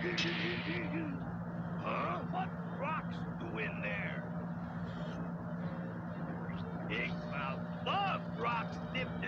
Huh? What rocks you in there? Big Mouth loves rocks dipped